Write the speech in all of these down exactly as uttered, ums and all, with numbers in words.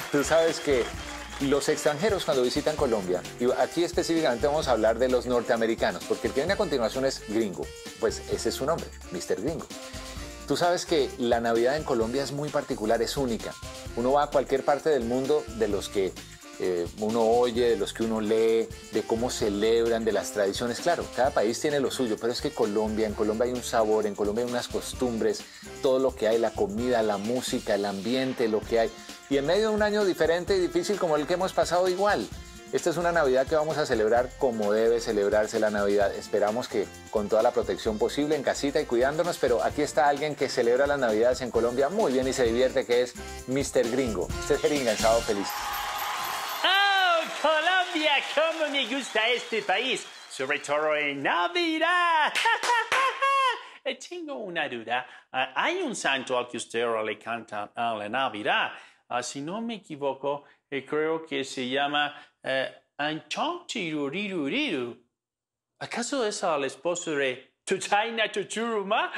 Tú sabes que los extranjeros cuando visitan Colombia, y aquí específicamente vamos a hablar de los norteamericanos, porque el que viene a continuación es gringo, pues ese es su nombre, míster Gringo. Tú sabes que la Navidad en Colombia es muy particular, es única. Uno va a cualquier parte del mundo, de los que eh, uno oye, de los que uno lee, de cómo celebran, de las tradiciones. Claro, cada país tiene lo suyo, pero es que Colombia, en Colombia hay un sabor, en Colombia hay unas costumbres, todo lo que hay, la comida, la música, el ambiente, lo que hay. Y en medio de un año diferente y difícil como el que hemos pasado, igual. Esta es una Navidad que vamos a celebrar como debe celebrarse la Navidad. Esperamos que con toda la protección posible, en casita y cuidándonos, pero aquí está alguien que celebra las Navidades en Colombia muy bien y se divierte, que es míster Gringo. Este es Jeringa en Sábado Feliz. ¡Oh, Colombia! ¡Cómo me gusta este país! Sobre todo en Navidad. Tengo una duda. Uh, hay un santo al que usted le canta a la Navidad. Uh, si no me equivoco, eh, creo que se llama uh, Anchón Tiruriru. ¿Acaso es el esposo de Tuchaina Tuchuruma?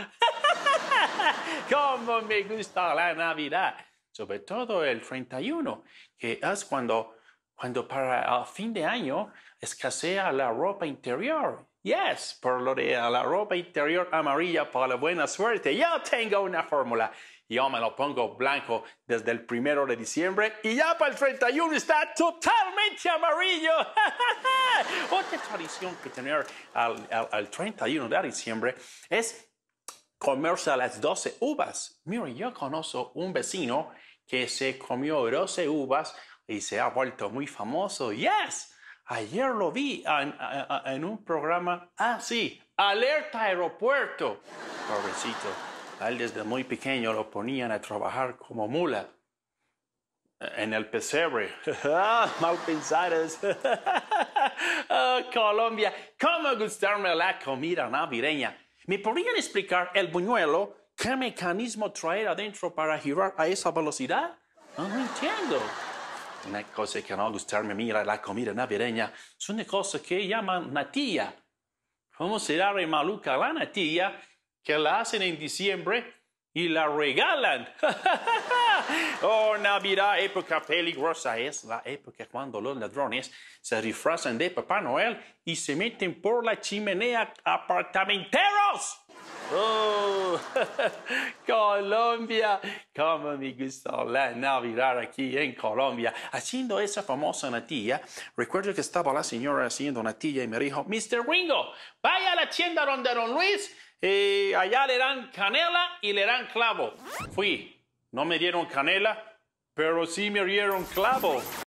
¡Cómo me gusta la Navidad! Sobre todo el treinta y uno, que es cuando, cuando para el fin de año escasea la ropa interior. Yes, por lo de la ropa interior amarilla para la buena suerte. Yo tengo una fórmula. Yo me lo pongo blanco desde el primero de diciembre y ya para el treinta y uno está totalmente amarillo. Otra tradición que tener al, al, al treinta y uno de diciembre es comerse a las doce uvas. Mira, yo conozco un vecino que se comió doce uvas y se ha vuelto muy famoso. Yes. Ayer lo vi en, en, en un programa, ah, sí, Alerta Aeropuerto. Pobrecito, a él desde muy pequeño lo ponían a trabajar como mula en el pesebre. Mal pensados. Oh, Colombia, cómo gustarme la comida navideña. ¿Me podrían explicar el buñuelo? ¿Qué mecanismo traer adentro para girar a esa velocidad? No lo entiendo. Una cosa que no gustarme mira la comida navideña es una cosa que llaman natilla. ¿Cómo será re maluca la natilla que la hacen en diciembre y la regalan? Oh, Navidad, época peligrosa, es la época cuando los ladrones se disfrazan de Papá Noel y se meten por la chimenea apartamenteros. Oh, Colombia, cómo me gusta la Navidad aquí en Colombia. Haciendo esa famosa natilla, recuerdo que estaba la señora haciendo natilla y me dijo, míster Gringo, vaya a la tienda donde Don Luis, y allá le dan canela y le dan clavo. Fui, no me dieron canela, pero sí me dieron clavo.